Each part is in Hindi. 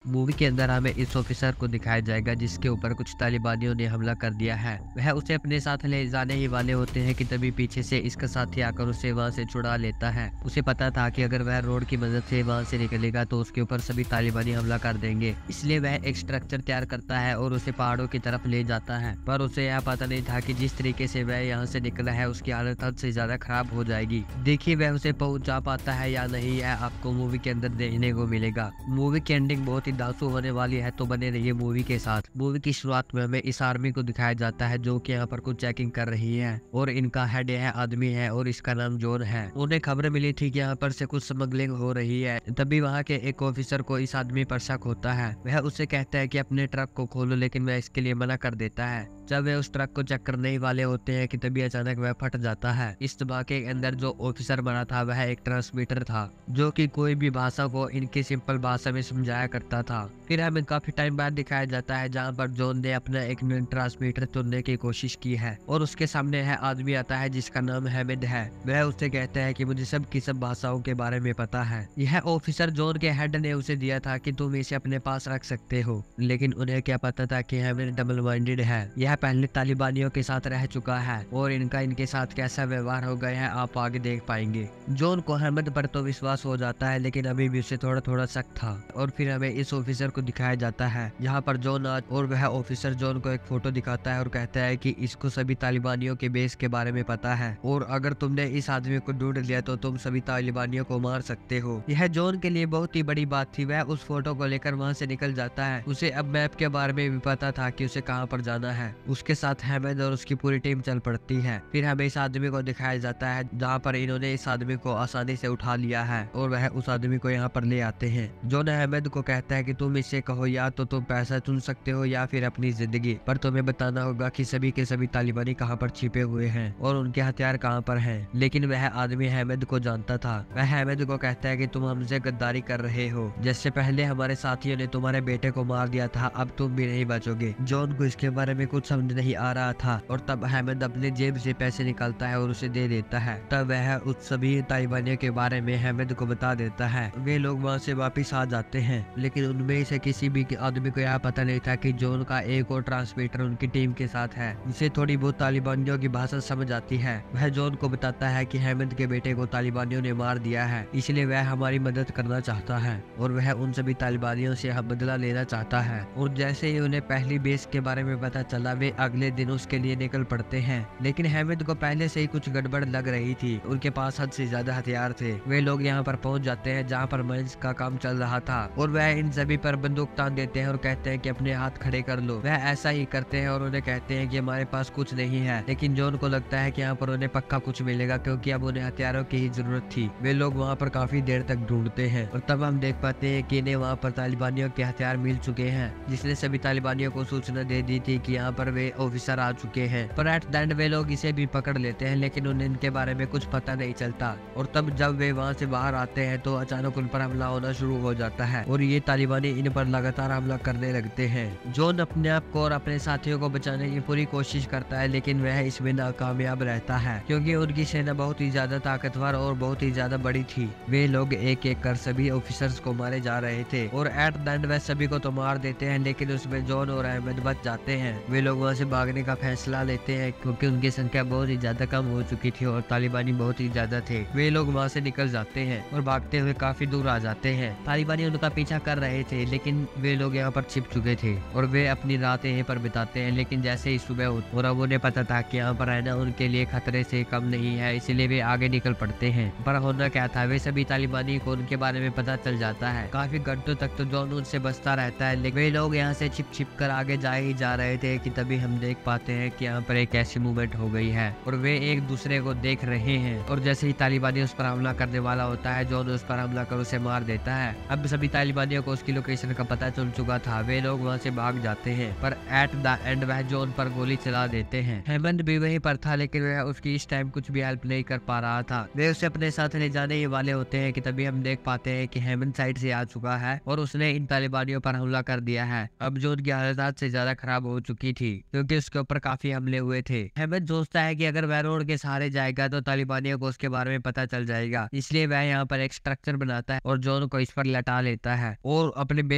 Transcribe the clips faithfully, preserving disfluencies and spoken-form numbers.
मूवी के अंदर हमें इस ऑफिसर को दिखाया जाएगा जिसके ऊपर कुछ तालिबानियों ने हमला कर दिया है। वह उसे अपने साथ ले जाने ही वाले होते हैं कि तभी पीछे से इसका साथी आकर उसे वहां से छुड़ा लेता है। उसे पता था कि अगर वह रोड की मदद से वहां से निकलेगा तो उसके ऊपर सभी तालिबानी हमला कर देंगे, इसलिए वह एक स्ट्रक्चर तैयार करता है और उसे पहाड़ों की तरफ ले जाता है। पर उसे यह पता नहीं था कि जिस तरीके से वह यहाँ से निकला है उसकी हालत हद से ज्यादा खराब हो जाएगी। देखिए वह उसे पहुंचा पाता है या नहीं, यह आपको मूवी के अंदर देखने को मिलेगा। मूवी की एंडिंग बहुत ही दांसू होने वाली है, तो बने रहिए मूवी के साथ। मूवी की शुरुआत में हमें इस आर्मी को दिखाया जाता है जो कि यहाँ पर कुछ चेकिंग कर रही है और इनका हेड है आदमी है और इसका नाम जॉन है। उन्हें खबर मिली थी कि यहाँ पर से कुछ स्मगलिंग हो रही है। तभी वहाँ के एक ऑफिसर को इस आदमी पर शक होता है। वह उससे कहता है कि अपने ट्रक को खोलो, लेकिन वह इसके लिए मना कर देता है। जब वे उस ट्रक को चेक करने ही वाले होते हैं कि तभी अचानक वह फट जाता है। इस धमाके के अंदर जो ऑफिसर बना था वह एक ट्रांसमीटर था जो कि कोई भी भाषा को इनकी सिंपल भाषा में समझाया करता था। फिर हमें काफी टाइम बाद दिखाया जाता है जहाँ पर जॉन ने अपना एक ट्रांसमीटर चुनने की कोशिश की है और उसके सामने है आदमी आता है जिसका नाम हैमिद है। वह उससे कहता है कि मुझे सब की सब भाषाओं के बारे में पता है। यह ऑफिसर जॉन के हेड ने उसे दिया था कि तुम इसे अपने पास रख सकते हो, लेकिन उन्हें क्या पता था कि हैमिद डबल माइंडेड है। यह पहले तालिबानियों के साथ रह चुका है और इनका इनके साथ कैसा व्यवहार हो गया है आप आगे देख पाएंगे। जॉन को हैमिद पर तो विश्वास हो जाता है, लेकिन अभी भी उसे थोड़ा थोड़ा शक था। और फिर हमें इस ऑफिसर को दिखाया जाता है यहाँ पर जॉन आज, और वह ऑफिसर जॉन को एक फोटो दिखाता है और कहता है कि इसको सभी तालिबानियों के बेस के बारे में पता है और अगर तुमने इस आदमी को ढूंढ लिया तो तुम सभी तालिबानियों को मार सकते हो। यह जॉन के लिए बहुत ही बड़ी बात थी। वह उस फोटो को लेकर वहाँ से निकल जाता है। उसे अब मैप के बारे में भी पता था कि उसे कहाँ पर जाना है। उसके साथ हैमिद और उसकी पूरी टीम चल पड़ती है। फिर हमें इस आदमी को दिखाया जाता है जहाँ पर इन्होंने इस आदमी को आसानी से उठा लिया है और वह उस आदमी को यहाँ पर ले आते हैं। जॉन हैमिद को कहता है कि तुम इससे कहो या तो तुम पैसा चुन सकते हो या फिर अपनी जिंदगी, पर तुम्हें बताना होगा कि सभी के सभी तालिबानी कहाँ पर छिपे हुए हैं और उनके हथियार कहाँ पर हैं। लेकिन वह आदमी हैमिद को जानता था। वह हैमिद को कहता है कि तुम हमसे गद्दारी कर रहे हो, जैसे पहले हमारे साथियों ने तुम्हारे बेटे को मार दिया था, अब तुम भी नहीं बचोगे। जॉन को इसके बारे में कुछ समझ नहीं आ रहा था और तब हैमिद अपने जेब से पैसे निकालता है और उसे दे देता है। तब वह उस सभी तालिबानियों के बारे में हैमिद को बता देता है। वे लोग वहाँ से वापिस आ जाते हैं, लेकिन उनमें से किसी भी आदमी को यह पता नहीं था कि जॉन का एक और ट्रांसमीटर उनकी टीम के साथ है जिसे थोड़ी बहुत तालिबानियों की भाषा समझ आती है। वह जॉन को बताता है कि हैमिद के बेटे को तालिबानियों ने मार दिया है, इसलिए वह हमारी मदद करना चाहता है और वह उन सभी तालिबानियों से बदला लेना चाहता है। और जैसे ही उन्हें पहली बेस के बारे में पता चला वे अगले दिन उसके लिए निकल पड़ते हैं। लेकिन हैमिद को पहले से ही कुछ गड़बड़ लग रही थी, उनके पास हद से ज्यादा हथियार थे। वे लोग यहाँ पर पहुंच जाते हैं जहाँ पर माइंस का काम चल रहा था और वह इन सभी पर बंदूक तान देते हैं और कहते हैं कि अपने हाथ खड़े कर लो। वह ऐसा ही करते हैं और उन्हें कहते हैं कि हमारे पास कुछ नहीं है, लेकिन जॉन को लगता है कि यहाँ पर उन्हें पक्का कुछ मिलेगा क्योंकि अब उन्हें हथियारों की ही जरूरत थी। वे लोग वहाँ पर काफी देर तक ढूंढते हैं और तब हम देख पाते हैं कि इन्हें वहाँ पर तालिबानियों के हथियार मिल चुके हैं, जिसने सभी तालिबानियों को सूचना दे दी थी कि यहाँ पर वे ऑफिसर आ चुके हैं। पर एट द एंड वे लोग इसे भी पकड़ लेते हैं, लेकिन उन्हें इनके बारे में कुछ पता नहीं चलता। और तब जब वे वहाँ से बाहर आते हैं तो अचानक उन पर हमला होना शुरू हो जाता है और ये तालिबानी इन पर लगातार हमला करने लगते हैं। जॉन अपने आप को और अपने साथियों को बचाने की पूरी कोशिश करता है, लेकिन वह इसमें नाकामयाब रहता है क्योंकि उनकी सेना बहुत ही ज्यादा ताकतवर और बहुत ही ज्यादा बड़ी थी। वे लोग एक एक कर सभी ऑफिसर्स को मारे जा रहे थे और एट द एंड वह सभी को तो मार देते हैं, लेकिन उसमें जॉन और अहमद बच जाते हैं। वे लोग वहाँ से भागने का फैसला लेते हैं क्योंकि उनकी संख्या बहुत ही ज्यादा कम हो चुकी थी और तालिबानी बहुत ही ज्यादा थे। वे लोग वहाँ से निकल जाते हैं और भागते हुए काफी दूर आ जाते हैं। तालिबानी उनका पीछा कर रहे थे, लेकिन वे लोग यहाँ पर छिप चुके थे और वे अपनी रातें यहीं पर बिताते हैं। लेकिन जैसे ही सुबह होती और अब उन्हें पता था कि यहाँ पर रहना उनके लिए खतरे से कम नहीं है, इसलिए वे आगे निकल पड़ते हैं। पर होना क्या था, वे सभी तालिबानी को उनके बारे में पता चल जाता है। काफी घंटों तक तो जॉन उनसे बचता रहता है, लेकिन वे लोग यहाँ से छिप छिप कर आगे जा ही जा रहे थे कि तभी हम देख पाते हैं कि यहाँ पर एक ऐसी मूवमेंट हो गई है और वे एक दूसरे को देख रहे हैं। और जैसे ही तालिबानी उस पर हमला करने वाला होता है, जॉन उस पर हमला कर उसे मार देता है। अब सभी तालिबानियों को उसकी लोकेशन का पता चल चुका था। वे लोग वहाँ से भाग जाते हैं, पर एट द एंड वह जॉन पर गोली चला देते हैं। हेमंत भी वहीं पर था, लेकिन वह उसकी इस टाइम कुछ भी हेल्प नहीं कर पा रहा था। वे उसे अपने साथ ले जाने ही वाले होते हैं कि तभी हम देख पाते हैं कि हेमंत साइड से आ चुका है और उसने इन तालिबानियों पर हमला कर दिया है। अब जो उनकी हालत से ज्यादा खराब हो चुकी थी क्योंकि उसके ऊपर काफी हमले हुए थे। हेमंत सोचता है कि अगर वह रोड के सहारे जाएगा तो तालिबानियों को उसके बारे में पता चल जाएगा, इसलिए वह यहाँ पर एक स्ट्रक्चर बनाता है और जॉन को इस पर लटा लेता है और अपने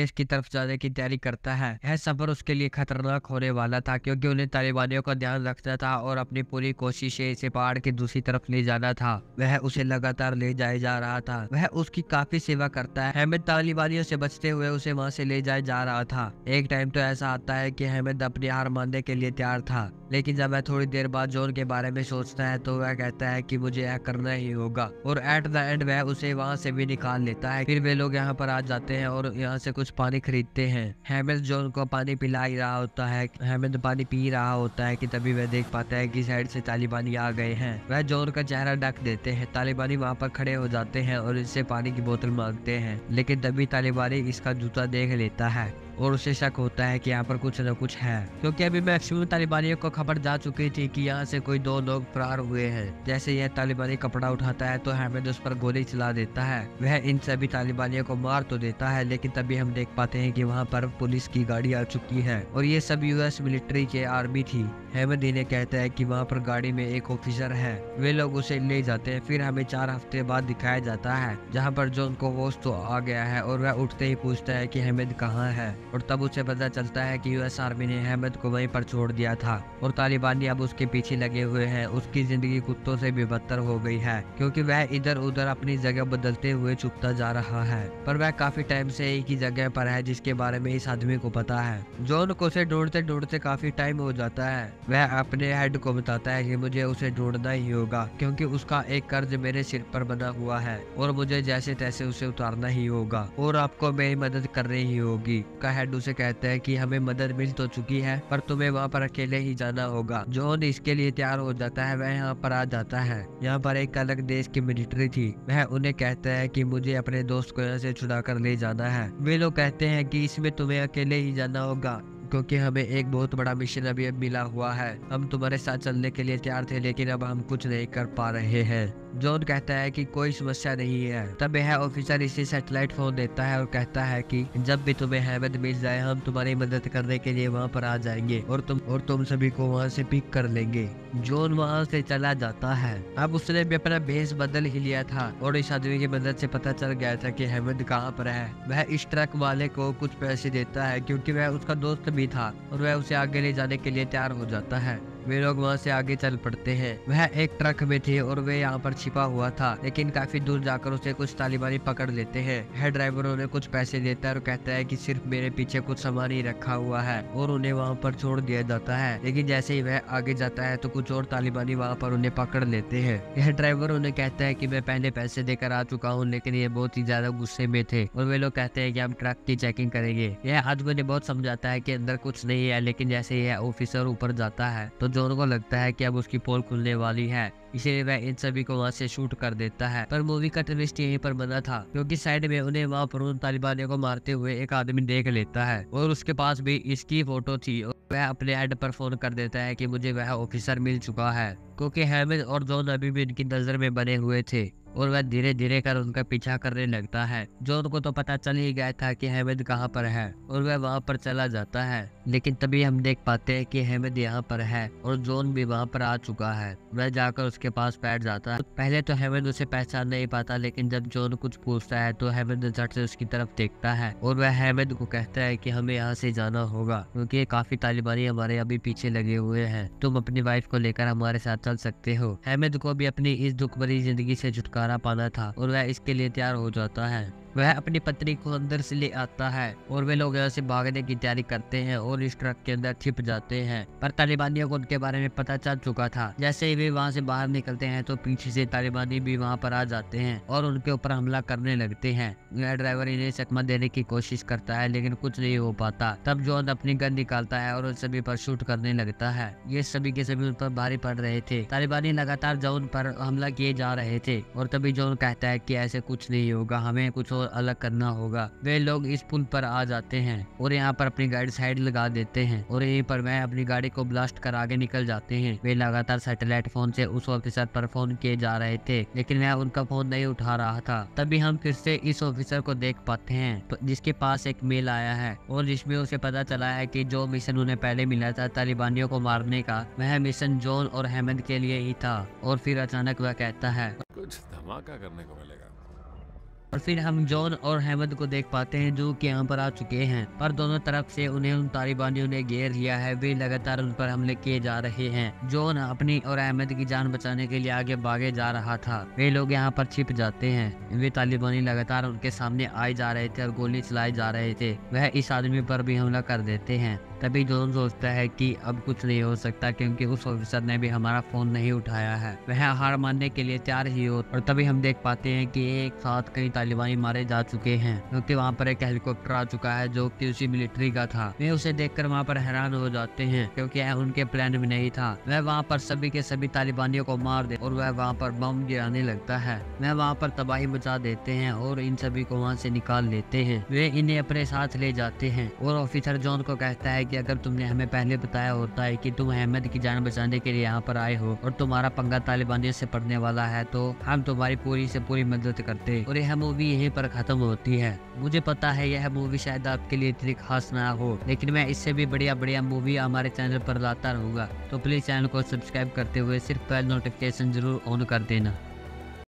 बेस की तरफ जाने की तैयारी करता है। यह सफर उसके लिए खतरनाक होने वाला था क्योंकि उन्हें तालिबानियों का ध्यान रखना था और अपनी पूरी कोशिश से इसे पहाड़ की दूसरी तरफ ले जाना था। वह उसे लगातार ले जाए जा रहा था। वह उसकी काफी सेवा करता है। अहमद तालिबानियों से बचते हुए उसे वहां से ले जाए जा रहा था। एक टाइम तो ऐसा आता है कि अहमद अपनी हार मानने के लिए तैयार था, लेकिन जब वह थोड़ी देर बाद जॉन के बारे में सोचता है तो वह कहता है कि मुझे यह करना ही होगा और एट द एंड वह उसे वहां से भी निकाल लेता है। फिर वे लोग यहाँ पर आ जाते हैं और यहाँ से कुछ पानी खरीदते हैं। अहमद जॉन को पानी पिला ही रहा होता है। अहमद पानी पी रहा होता है कि तभी वह देख पाता है कि साइड से तालिबानी आ गए हैं। वह जॉन का चेहरा ढक देते हैं। तालिबानी वहाँ पर खड़े हो जाते हैं और इससे पानी की बोतल मांगते हैं, लेकिन तभी तालिबानी इसका जूता देख लेता है और उसे शक होता है कि यहाँ पर कुछ न कुछ है, क्योंकि अभी मैक्सिमम तालिबानियों को खबर जा चुकी थी कि यहाँ से कोई दो लोग फरार हुए हैं। जैसे यह तालिबानी कपड़ा उठाता है तो अहमद उस पर गोली चला देता है। वह इन सभी तालिबानियों को मार तो देता है, लेकिन तभी हम देख पाते हैं कि वहाँ पर पुलिस की गाड़ी आ चुकी है और ये सब यूएस मिलिट्री के आर्मी थी। अहमद इन्हें कहता है कि वहाँ पर गाड़ी में एक ऑफिसर है। वे लोग उसे ले जाते हैं। फिर हमें चार हफ्ते बाद दिखाया जाता है जहाँ पर जॉन को होश तो आ गया है और वह उठते ही पूछता है कि अहमद कहाँ है, और तब उसे पता चलता है कि यूएस आर्मी ने अहमद को वहीं पर छोड़ दिया था और तालिबानी अब उसके पीछे लगे हुए हैं। उसकी जिंदगी कुत्तों से भी बदतर हो गई है क्योंकि वह इधर उधर अपनी जगह बदलते हुए छुपता जा रहा है, पर वह काफी टाइम से एक ही जगह पर है जिसके बारे में इस आदमी को पता है। जॉन को उसे ढूंढते ढूंढते काफी टाइम हो जाता है। वह अपने हेड को बताता है कि मुझे उसे ढूंढना ही होगा क्योंकि उसका एक कर्ज मेरे सिर पर बना हुआ है और मुझे जैसे तैसे उसे उतारना ही होगा और आपको मेरी मदद करनी ही होगी। का हेड उसे कहता है कि हमें मदद मिल तो चुकी है पर तुम्हें वहाँ पर अकेले ही जाना होगा। जॉन इसके लिए तैयार हो जाता है। वह यहाँ पर आ जाता है। यहाँ पर एक अलग देश की मिलिट्री थी। वह उन्हें कहता है कि मुझे अपने दोस्त को यहाँ से छुड़ा कर ले जाना है। वे लोग कहते हैं कि इसमें तुम्हें अकेले ही जाना होगा क्योंकि हमें एक बहुत बड़ा मिशन अभी अब मिला हुआ है। हम तुम्हारे साथ चलने के लिए तैयार थे, लेकिन अब हम कुछ नहीं कर पा रहे हैं। जॉन कहता है कि कोई समस्या नहीं है। तब यह ऑफिसर इसे सैटेलाइट फोन देता है और कहता है कि जब भी तुम्हें अहमद मिल जाए हम तुम्हारी मदद करने के लिए वहां पर आ जाएंगे और तुम और तुम सभी को वहां से पिक कर लेंगे। जॉन वहां से चला जाता है। अब उसने भी अपना भेष बदल ही लिया था और इस आदमी की मदद से पता चल गया था कि अहमद कहाँ पर है। वह इस ट्रक वाले को कुछ पैसे देता है क्योंकि वह उसका दोस्त भी था और वह उसे आगे ले जाने के लिए तैयार हो जाता है। वे लोग वहाँ से आगे चल पड़ते हैं। वह एक ट्रक में थे और वे यहाँ पर छिपा हुआ था, लेकिन काफी दूर जाकर उसे कुछ तालिबानी पकड़ लेते हैं। हेड ड्राइवर उन्हें कुछ पैसे देता है और कहता है कि सिर्फ मेरे पीछे कुछ सामान ही रखा हुआ है और उन्हें वहाँ पर छोड़ दिया जाता है। लेकिन जैसे ही वह आगे जाता है तो कुछ और तालिबानी वहाँ पर उन्हें पकड़ लेते हैं। यह ड्राइवर उन्हें कहता है कि मैं पहले पैसे देकर आ चुका हूँ, लेकिन ये बहुत ही ज्यादा गुस्से में थे और वे लोग कहते हैं कि हम ट्रक की चेकिंग करेंगे। यह आदमी ने बहुत समझाता है कि अंदर कुछ नहीं है, लेकिन जैसे ही यह ऑफिसर ऊपर जाता है तो जॉन को लगता है कि अब उसकी पोल खुलने वाली है, इसीलिए वह इन सभी को वहां से शूट कर देता है। पर मूवी का ट्विस्ट यहीं पर बना था क्योंकि साइड में उन्हें वहां पर उन तालिबानियों को मारते हुए एक आदमी देख लेता है और उसके पास भी इसकी फोटो थी। वह अपने हेड पर फोन कर देता है कि मुझे वह ऑफिसर मिल चुका है, क्योंकि अहमद और जॉन अभी भी इनकी नजर में बने हुए थे और वह धीरे धीरे कर उनका पीछा करने लगता है। जॉन को तो पता चल ही गया था कि अहमद कहाँ पर है और वह वहाँ पर चला जाता है, लेकिन तभी हम देख पाते हैं कि अहमद यहाँ पर है और जॉन भी वहाँ पर आ चुका है। वह जाकर उसके पास बैठ जाता है। पहले तो अहमद उसे पहचान नहीं पाता, लेकिन जब जॉन कुछ पूछता है तो अहमद झट से उसकी तरफ देखता है और वह अहमद को कहता है कि हमें यहाँ से जाना होगा क्योंकि काफी तालिबानी हमारे अभी पीछे लगे हुए हैं। तुम अपनी वाइफ को लेकर हमारे साथ चल सकते हो। अहमद को भी अपनी इस दुख भरी जिंदगी से छुटकारा पाना था और वह इसके लिए तैयार हो जाता है। वह अपनी पत्नी को अंदर से ले आता है और वे लोग यहाँ से भागने की तैयारी करते हैं और इस ट्रक के अंदर छिप जाते हैं। पर तालिबानियों को उनके बारे में पता चल चुका था। जैसे ही वे वहाँ से बाहर निकलते हैं तो पीछे से तालिबानी भी वहाँ पर आ जाते हैं और उनके ऊपर हमला करने लगते हैं। वह ड्राइवर इन्हें चकमा देने की कोशिश करता है, लेकिन कुछ नहीं हो पाता। तब जॉन अपनी गन निकालता है और उन सभी पर शूट करने लगता है। ये सभी के सभी उन पर भारी पड़ रहे थे। तालिबानी लगातार जॉन पर हमला किए जा रहे थे और तभी जॉन कहता है कि ऐसे कुछ नहीं होगा, हमें कुछ अलग करना होगा। वे लोग इस पुल पर आ जाते हैं और यहाँ पर अपनी गाड़ी साइड लगा देते हैं और यहीं पर वह अपनी गाड़ी को ब्लास्ट कर आगे निकल जाते हैं। वे लगातार सैटेलाइट फोन से उस ऑफिसर पर फोन किए जा रहे थे, लेकिन वह उनका फोन नहीं उठा रहा था। तभी हम फिर से इस ऑफिसर को देख पाते हैं जिसके पास एक मेल आया है और जिसमें उसे पता चला है कि जो मिशन उन्हें पहले मिला था तालिबानियों को मारने का, वह मिशन जॉन और अहमद के लिए ही था। और फिर अचानक वह कहता है कुछ धमाका करने को मिलेगा। और फिर हम जॉन और अहमद को देख पाते हैं जो कि यहाँ पर आ चुके हैं, पर दोनों तरफ से उन्हें उन तालिबानियों ने घेर लिया है। वे लगातार उन पर हमले किए जा रहे हैं। जॉन अपनी और अहमद की जान बचाने के लिए आगे भागे जा रहा था। वे लोग यहाँ पर छिप जाते हैं। वे तालिबानी लगातार उनके सामने आए जा रहे थे और गोली चलाए जा रहे थे। वह इस आदमी पर भी हमला कर देते हैं। तभी जॉन सोचता है कि अब कुछ नहीं हो सकता क्योंकि उस ऑफिसर ने भी हमारा फोन नहीं उठाया है। वह हार मानने के लिए तैयार ही हो, और तभी हम देख पाते हैं कि एक साथ कई तालिबानी मारे जा चुके हैं क्योंकि वहाँ पर एक हेलीकॉप्टर आ चुका है जो कि उसी मिलिट्री का था। वे उसे देखकर वहाँ पर हैरान हो जाते हैं क्योंकि यह उनके प्लान में नहीं था। वह वहाँ पर सभी के सभी तालिबानियों को मार दे और वह वहाँ पर बम गिराने लगता है। वह वहाँ पर तबाही मचा देते हैं और इन सभी को वहाँ से निकाल लेते हैं। वे इन्हें अपने साथ ले जाते हैं और ऑफिसर जॉन को कहता है कि अगर तुमने हमें पहले बताया होता है कि तुम अहमद की जान बचाने के लिए यहाँ पर आए हो और तुम्हारा पंगा तालिबानियों से पड़ने वाला है तो हम तुम्हारी पूरी से पूरी मदद करते। और यह मूवी यहीं पर खत्म होती है। मुझे पता है यह मूवी शायद आपके लिए इतनी खास ना हो, लेकिन मैं इससे भी बढ़िया बढ़िया मूवी हमारे चैनल पर लाता रहूंगा। तो प्लीज चैनल को सब्सक्राइब करते हुए सिर्फ बेल नोटिफिकेशन जरूर ऑन कर देना।